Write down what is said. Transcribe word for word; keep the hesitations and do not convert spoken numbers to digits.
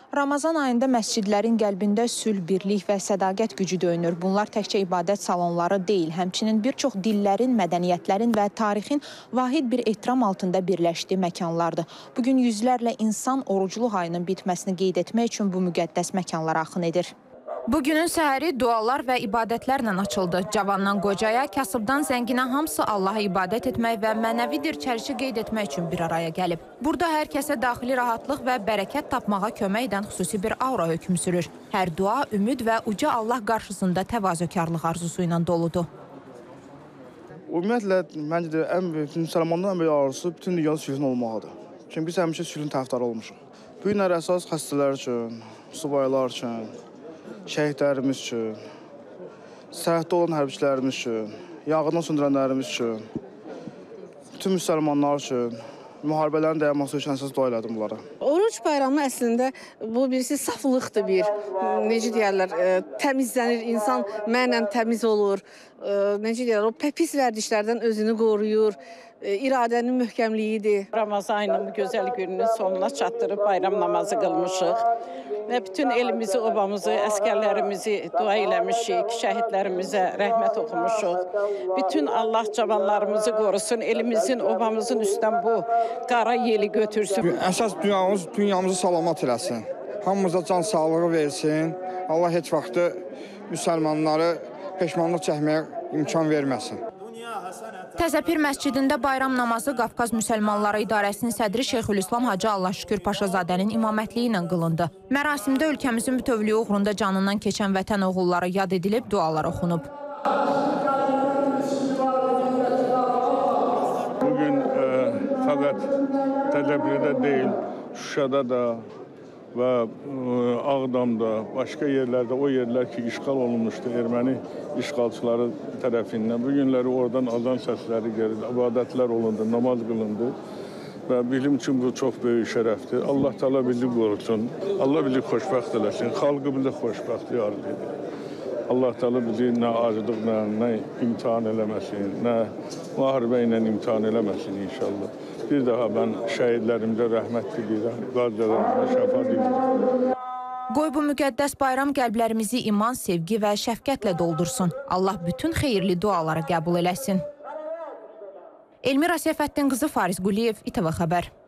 Ramazan ayında məscidlərin qəlbində sülh, birlik və sədaqət gücü döyünür. Bunlar təkcə ibadət salonları deyil, həmçinin bir çox dillərin, mədəniyyətlərin və tarixin vahid bir ehtiram altında birləşdiyi məkanlardır. Bugün yüzlərlə insan orucluq ayının bitməsini qeyd etmək üçün bu müqəddəs məkanlara axın edir. Bugünün səhəri dualar və ibadətlərlə açıldı. Cavandan qocaya, kasıbdan zənginə hamısı Allaha ibadət etmək və mənəvi dirçəlişi qeyd etmək üçün bir araya gəlib. Burada hər kəsə daxili rahatlıq və bərəkət tapmağa kömək edən xüsusi bir aura hökm sürür. Hər dua, ümid və uca Allah qarşısında təvazökarlıq arzusu ilə doludur. Ümumiyyətlə, məncə də ən böyük, müsəlmanların ən böyük arzusu bütün dünyada sülhün olmaqdır. Çünki biz həmişə sülhün tərəfdarı olmuşuq. Bu günlər əsas xəstələr üçün, subaylar üçün, şəhidlərimiz üçün, sərhəddə olan hərbiçilərimiz üçün, yanğından söndürənlərimiz üçün, bütün müsəlmanlar üçün, müharibələrin dayanması üçün əsas dua elədim bunlara. Oruc bayramı əslində bu birisi saflıqdır bir, necə deyərlər, təmizlənir, insan mənən təmiz olur, necə deyərlər, o pis vərdişlərdən özünü qoruyur, iradənin möhkəmliyidir. Ramazan ayının bu gözəl gününün sonuna çatdırıb bayram namazı qılmışıq və bütün elimizi, obamızı, əskərlərimizi dua eləmişik, şəhidlərimizə rəhmət oxumuşuq. Bütün Allah cavanlarımızı qorusun, elimizin, obamızın üstdən bu qara yeli götürsün. Əsas dünyamız, dünyamızı salamat eləsin. Hamımıza can sağlığı versin. Allah heç vaxtı müsəlmanları peşmanlıq çəkməyə imkan verməsin. Təzəpir məscidində bayram namazı Qafqaz Müsəlmanları İdarəsinin sədri Şeyxülislam Hacı Allahşükür Paşazadənin imamətliyi ilə qılındı. Mərasimdə ölkəmizin bütövlüyü uğrunda canından keçən vətən oğulları yad edilib, dualar oxunub. Bugün e, fəqət Təzəpirdə deyil, Şuşada da və Ağdamda, başqa yerlərdə, o yerlər ki, işğal olunmuşdu erməni işğalçıları tərəfindən. Bu günləri oradan azan səsləri gəldi, ibadətlər olundu, namaz qılındı və bilim üçün bu çox böyük şərəfdir. Allah Teala bizi qorusun, Allah bizi xoşbəxt eləsin, xalqı bizi xoşbəxt yardır. Allah Teala bizi nə acılıqla, nə imtihan eləməsin, nə müharibə ilə imtihan eləməsin inşallah. Bir daha mən şəhidlərimizə rəhmət diləyirəm, qazilərimizə şəfa diləyirəm. Qoy bu müqəddəs bayram qəlblərimizi iman, sevgi və şəfqətlə doldursun. Allah bütün xeyirli duaları qəbul eləsin. Elmira Seyfəddin qızı Fariz Quliyev, İTV Xəbər.